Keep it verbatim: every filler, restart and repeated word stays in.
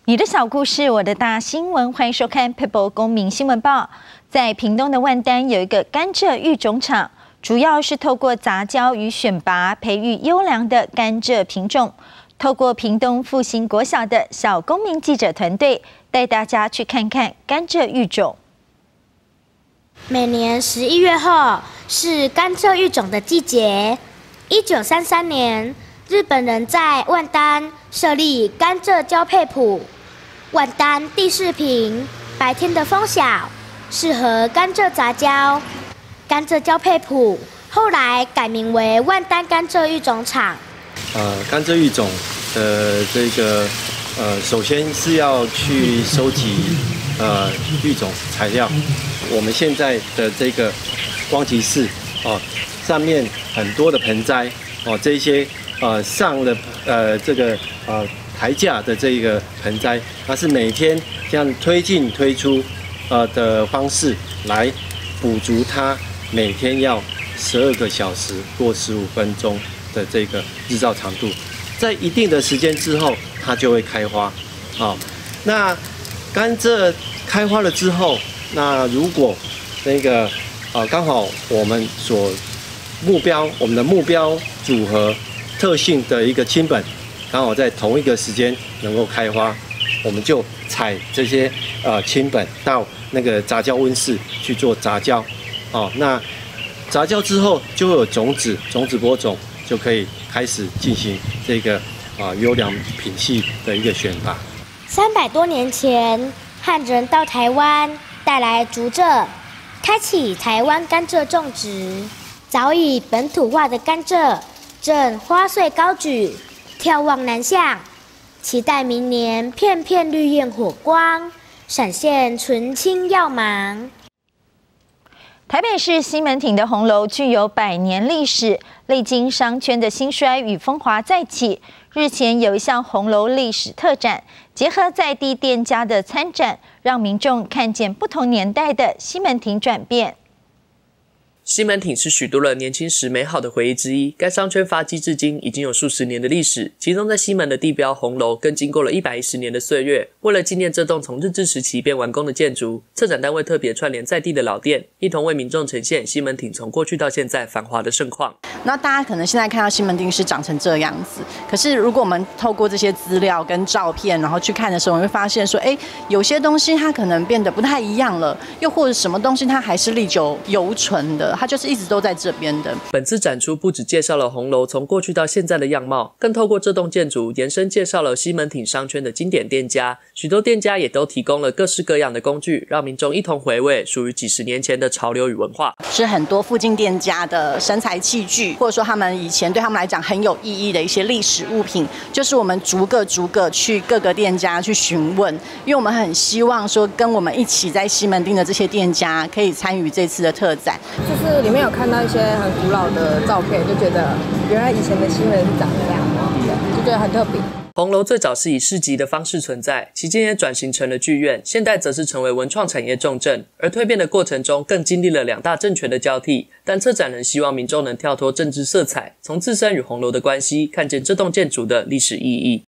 你的小故事，我的大新闻，欢迎收看 People 公民新闻报。在屏东的万丹有一个甘蔗育种场，主要是透过杂交与选拔，培育优良的甘蔗品种。透过屏东复兴国小的小公民记者团队，带大家去看看甘蔗育种。 每年十一月后是甘蔗育种的季节。一九三三年，日本人在万丹设立甘蔗交配埔。万丹地势平，白天的风小，适合甘蔗杂交。甘蔗交配埔后来改名为万丹甘蔗育种场。 呃，甘蔗育种的这个呃，首先是要去收集呃育种材料。我们现在的这个光集室哦，上面很多的盆栽哦，这一些呃上了呃这个呃台架的这个盆栽，它是每天这样推进推出呃的方式来补足它每天要十二个小时过十五分钟的这个日照长度，在一定的时间之后，它就会开花。好、哦，那甘蔗开花了之后，那如果那个呃刚好我们所目标我们的目标组合特性的一个亲本，刚好在同一个时间能够开花，我们就采这些呃亲本到那个杂交温室去做杂交。哦，那杂交之后就会有种子，种子播种就可以开始进行这个啊优良品系的一个选拔。 三百多年前，汉人到台湾带来竹蔗，开启台湾甘蔗种植。早已本土化的甘蔗正花穗高举，眺望南向，期待明年片片绿焰火光，闪现纯青耀芒。 台北市西门町的红楼具有百年历史，历经商圈的兴衰与风华再起。日前有一项红楼历史特展，结合在地店家的参展，让民众看见不同年代的西门町转变。 西门町是许多人年轻时美好的回忆之一，该商圈发迹至今已经有数十年的历史，其中在西门的地标红楼更经过了一百一十年的岁月。为了纪念这栋从日治时期便完工的建筑，策展单位特别串联在地的老店，一同为民众呈现西门町从过去到现在繁华的盛况。 那大家可能现在看到西门町是长成这样子，可是如果我们透过这些资料跟照片，然后去看的时候，我们会发现说，哎，有些东西它可能变得不太一样了，又或者什么东西它还是历久犹存的。它就是一直都在这边的。 本次展出不只介绍了红楼从过去到现在的样貌，更透过这栋建筑延伸介绍了西门町商圈的经典店家。许多店家也都提供了各式各样的工具，让民众一同回味属于几十年前的潮流与文化。 是很多附近店家的生财器具，或者说他们以前对他们来讲很有意义的一些历史物品，就是我们逐个逐个去各个店家去询问，因为我们很希望说跟我们一起在西门町的这些店家可以参与这次的特展。 就是里面有看到一些很古老的照片，就觉得原来以前的西门是长这样，就觉得很特别。 红楼最早是以市集的方式存在，期间也转型成了剧院，现代则是成为文创产业重镇。而蜕变的过程中，更经历了两大政权的交替。但策展人希望民众能跳脱政治色彩，从自身与红楼的关系，看见这栋建筑的历史意义。